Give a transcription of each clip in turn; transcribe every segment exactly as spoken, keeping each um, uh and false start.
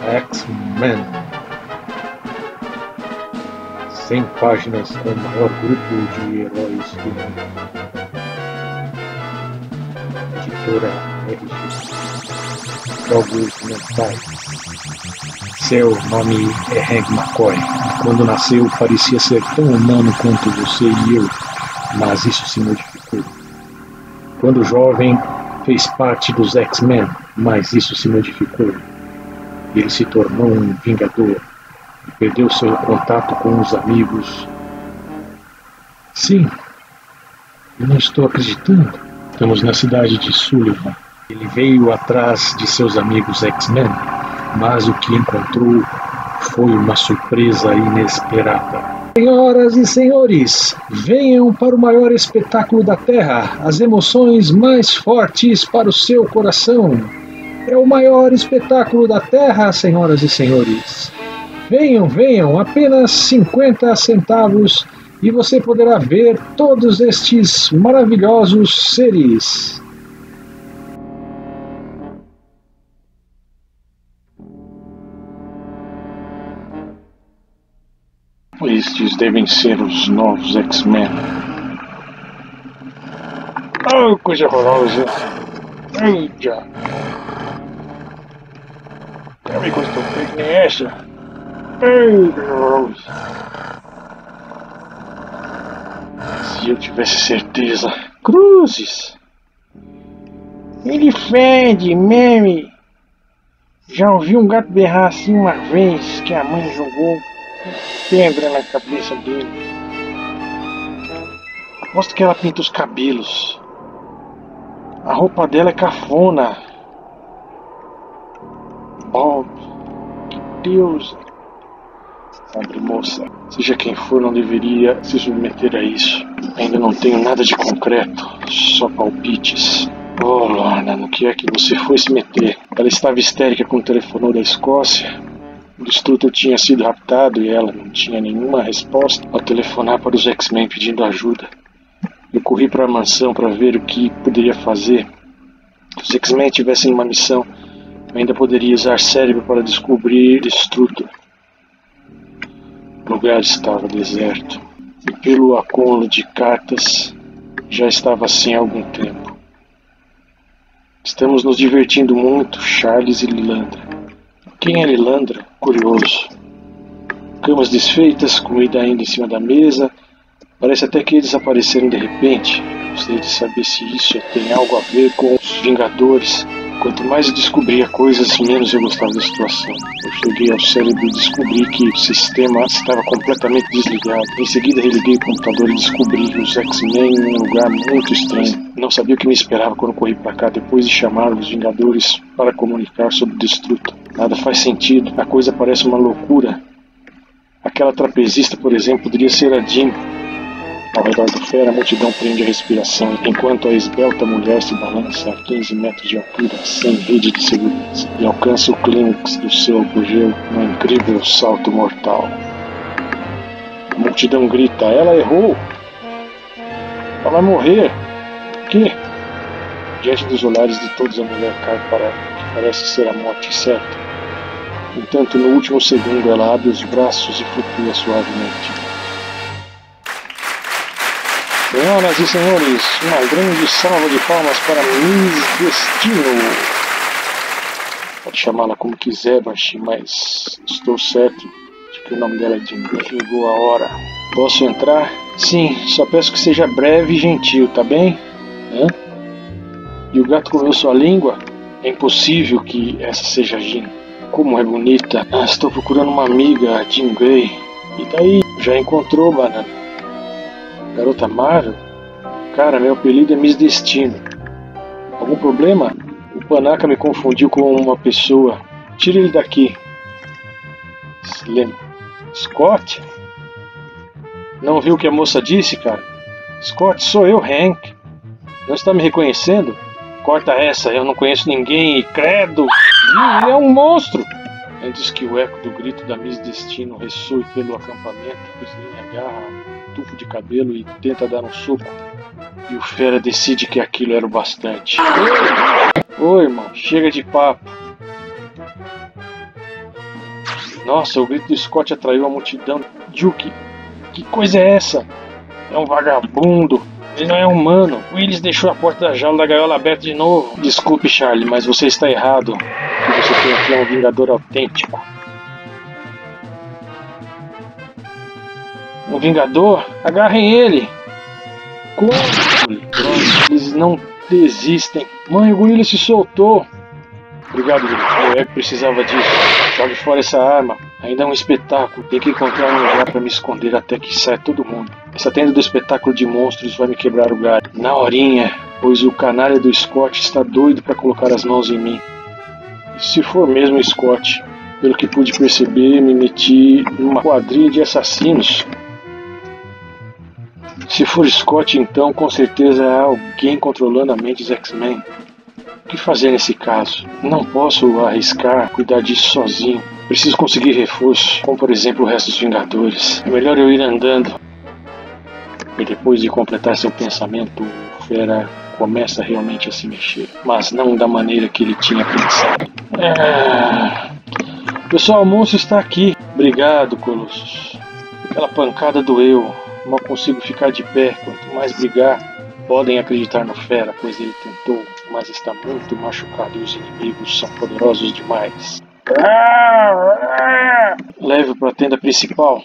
X-Men. cem páginas com o maior grupo de heróis do mundo. Editora R G. Jogos mentais. Seu nome é Hank McCoy. Quando nasceu parecia ser tão humano quanto você e eu, mas isso se modificou. Quando jovem fez parte dos X-Men, mas isso se modificou. Ele se tornou um vingador e perdeu seu contato com os amigos. Sim, eu não estou acreditando. Estamos na cidade de Sullivan. Ele veio atrás de seus amigos X-Men, mas o que encontrou foi uma surpresa inesperada. Senhoras e senhores, venham para o maior espetáculo da Terra, as emoções mais fortes para o seu coração. É o maior espetáculo da Terra, senhoras e senhores. Venham, venham, apenas cinquenta centavos e você poderá ver todos estes maravilhosos seres. Estes devem ser os novos X-Men. Oh, coisa horrorosa. Eita. Quer ver coisa tão feia que nem essa? Ei, que horrorosa. Se eu tivesse certeza. Cruzes. Ele fede, meme. Já ouvi um gato berrar assim uma vez que a mãe jogou pedra na cabeça dele. Aposto que ela pinta os cabelos. A roupa dela é cafona. Bob, que Deus. Pobre moça, seja quem for, não deveria se submeter a isso. Ainda não tenho nada de concreto, só palpites. Oh, Lorna, no que é que você foi se meter? Ela estava histérica quando telefonou da Escócia. O Destrutor tinha sido raptado e ela não tinha nenhuma resposta ao telefonar para os X-Men pedindo ajuda. Eu corri para a mansão para ver o que poderia fazer. Se os X-Men tivessem uma missão, eu ainda poderia usar cérebro para descobrir Destrutor. O lugar estava deserto e pelo acúmulo de cartas já estava assim há algum tempo. Estamos nos divertindo muito, Charles e Lilandra. Quem é Lilandra? Curioso. Camas desfeitas, comida ainda em cima da mesa. Parece até que eles apareceram de repente. Gostaria de saber se isso tem algo a ver com os Vingadores. Quanto mais eu descobria coisas, menos eu gostava da situação. Eu cheguei ao cérebro e descobri que o sistema estava completamente desligado. Em seguida religuei o computador e descobri os X-Men em um lugar muito estranho. Não sabia o que me esperava quando corri para cá depois de chamar os Vingadores para comunicar sobre o Destrutor. Nada faz sentido, a coisa parece uma loucura. Aquela trapezista, por exemplo, poderia ser a Jean. Ao redor do fera, a multidão prende a respiração, enquanto a esbelta mulher se balança a quinze metros de altura, sem rede de segurança, e alcança o clímax do seu apogeu num incrível salto mortal. A multidão grita, ela errou! Ela vai morrer! O quê? Diante dos olhares de todos, a mulher cai para o que parece ser a morte certa. Entanto, no último segundo, ela abre os braços e flutua suavemente. Senhoras e senhores, uma grande salva de palmas para Miss Destino. Pode chamá-la como quiser, Bashi, mas estou certo de que o nome dela é Jean. Chegou a hora. Posso entrar? Sim, só peço que seja breve e gentil, tá bem? Hã? E o gato comeu sua língua? É impossível que essa seja a Jean. Como é bonita. Ah, estou procurando uma amiga, a Jean Grey. E daí? Já encontrou, Banana? Garota Marvel? Cara, meu apelido é Miss Destino. Algum problema? O Panaca me confundiu com uma pessoa. Tire ele daqui. Slim. Scott? Não viu o que a moça disse, cara? Scott, sou eu, Hank. Não está me reconhecendo? Corta essa, eu não conheço ninguém e credo! Ele é um monstro! Antes que o eco do grito da Miss Destino ressoe pelo acampamento, o Slim agarra um tufo de cabelo e tenta dar um soco. E o fera decide que aquilo era o bastante. Oi, irmão, chega de papo. Nossa, o grito do Scott atraiu a multidão. Juke, que coisa é essa? É um vagabundo. Ele não é humano. Willis deixou a porta da jaula da gaiola aberta de novo. Desculpe, Charlie, mas você está errado. O que você tem aqui é um vingador autêntico. Um vingador? Agarrem ele! Como? Eles não desistem. Mãe, o gorila se soltou. Obrigado, diretor. O Ego precisava disso. Jogue fora essa arma. Ainda é um espetáculo. Tem que encontrar um lugar para me esconder até que saia todo mundo. Essa tenda do espetáculo de monstros vai me quebrar o galho. Na horinha, pois o canalha do Scott está doido para colocar as mãos em mim. E se for mesmo o Scott, pelo que pude perceber, me meti numa quadrilha de assassinos. Se for Scott, então, com certeza há alguém controlando a mente dos X-Men. O que fazer nesse caso? Não posso arriscar cuidar disso sozinho. Preciso conseguir reforço, como por exemplo o resto dos Vingadores. É melhor eu ir andando. E depois de completar seu pensamento, o Fera começa realmente a se mexer. Mas não da maneira que ele tinha pensado. Ah... Pessoal, o monstro está aqui. Obrigado, Colossus. Aquela pancada doeu. Mal consigo ficar de pé. Quanto mais brigar, podem acreditar no Fera, pois ele tentou, mas está muito machucado e os inimigos são poderosos demais. Leve para a tenda principal.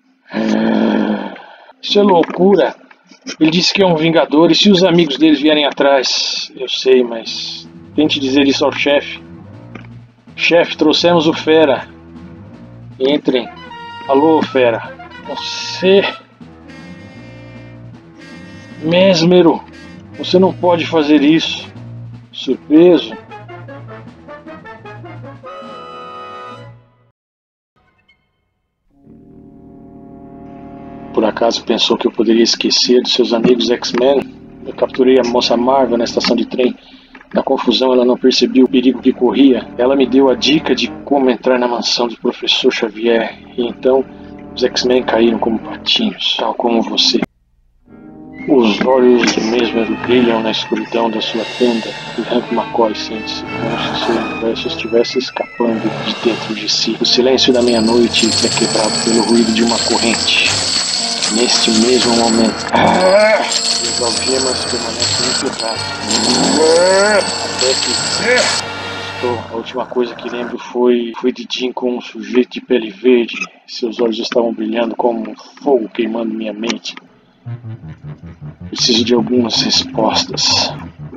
Isso é loucura. Ele disse que é um vingador e se os amigos deles vierem atrás? Eu sei, mas tente dizer isso ao chefe. Chefe, trouxemos o Fera. Entrem. Alô, Fera. Você... Mesmero, você não pode fazer isso. Surpreso? Por acaso pensou que eu poderia esquecer dos seus amigos X-Men? Eu capturei a moça Marvel na estação de trem. Na confusão ela não percebia o perigo que corria. Ela me deu a dica de como entrar na mansão do professor Xavier. E então os X-Men caíram como patinhos, tal como você. Os olhos do Mesmero brilham na escuridão da sua tenda e Hank McCoy sente-se como se seu universo estivesse escapando de dentro de si. O silêncio da meia-noite é quebrado pelo ruído de uma corrente. Neste mesmo momento, ah, as algemas permanecem enterradas. Até que estou. A última coisa que lembro foi, foi de Jim com um sujeito de pele verde. Seus olhos estavam brilhando como um fogo queimando minha mente. Preciso de algumas respostas.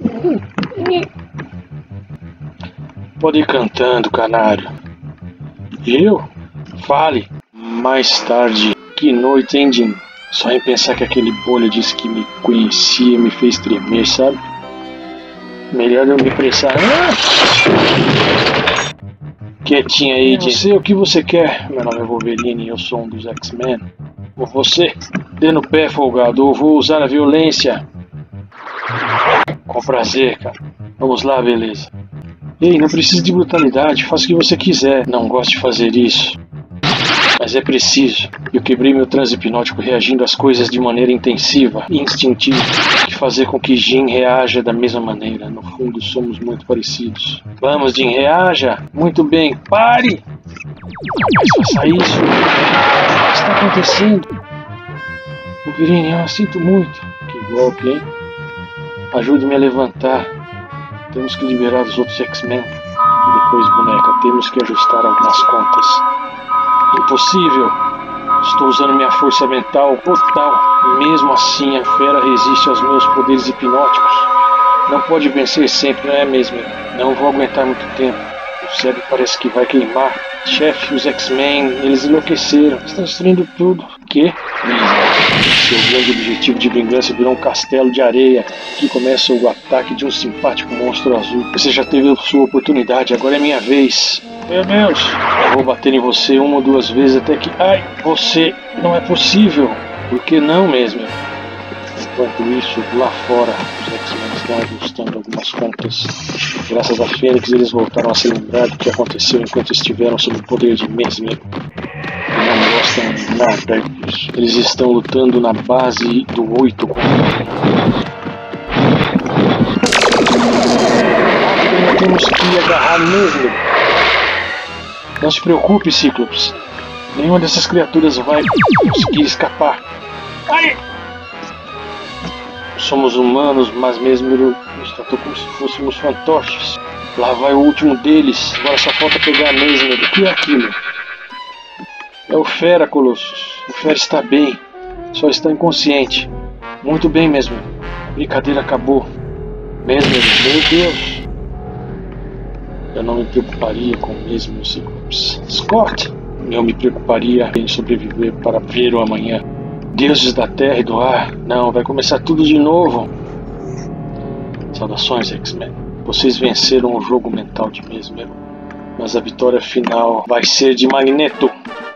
Pode ir cantando, canário. Eu? Fale. Mais tarde. Que noite, hein, Jim? Só em pensar que aquele bolha disse que me conhecia me fez tremer, sabe? Melhor eu me apressar. Ah! Quietinha aí, Jim. Sei o que você quer. Meu nome é Wolverine e eu sou um dos X-Men. Ou você? Dê no pé, folgado, ou vou usar a violência. Com prazer, cara. Vamos lá, beleza. Ei, não precisa de brutalidade, faça o que você quiser. Não gosto de fazer isso. Mas é preciso. Eu quebrei meu transe hipnótico reagindo às coisas de maneira intensiva e instintiva, e fazer com que Jim reaja da mesma maneira. No fundo, somos muito parecidos. Vamos, Jim, reaja! Muito bem, pare! Mas faça isso! O que está acontecendo? Wolverine, eu sinto muito. Que golpe, hein? Ajude-me a levantar. Temos que liberar os outros X-Men. E depois, boneca, temos que ajustar algumas contas. Impossível. Estou usando minha força mental total. E mesmo assim, a Fera resiste aos meus poderes hipnóticos. Não pode vencer sempre, não é mesmo? Não vou aguentar muito tempo. O cérebro parece que vai queimar. Chefe, os X-Men, eles enlouqueceram. Estão destruindo tudo. Que? Seu grande objetivo de vingança virou um castelo de areia. Aqui começa o ataque de um simpático monstro azul. Você já teve a sua oportunidade, agora é minha vez. Meu Deus! Eu vou bater em você uma ou duas vezes até que... Ai, você... Não é possível! Por que não mesmo? Enquanto isso, lá fora, os X-Men estão ajustando algumas contas. Graças a Fênix, eles voltaram a se lembrar do que aconteceu enquanto estiveram sob o poder de Mesmer. E não gostam nada disso. Eles estão lutando na base do oito contra temos que agarrar mesmo. Não se preocupe, Cíclopes. Nenhuma dessas criaturas vai conseguir escapar. Ai! Somos humanos, mas mesmo ele nos tratou como se fôssemos fantoches. Lá vai o último deles. Agora só falta pegar a Mesmer. O que é aquilo? É o Fera, Colossus. O Fera está bem. Só está inconsciente. Muito bem, Mesmer. A brincadeira acabou. Mesmer, meu Deus. Eu não me preocuparia com o mesmo Cíclopes. Scott! Eu me preocuparia em sobreviver para ver o amanhã. Deuses da terra e do ar. Não, vai começar tudo de novo. Saudações, X-Men. Vocês venceram o jogo mental de Mesmer. Mas a vitória final vai ser de Magneto.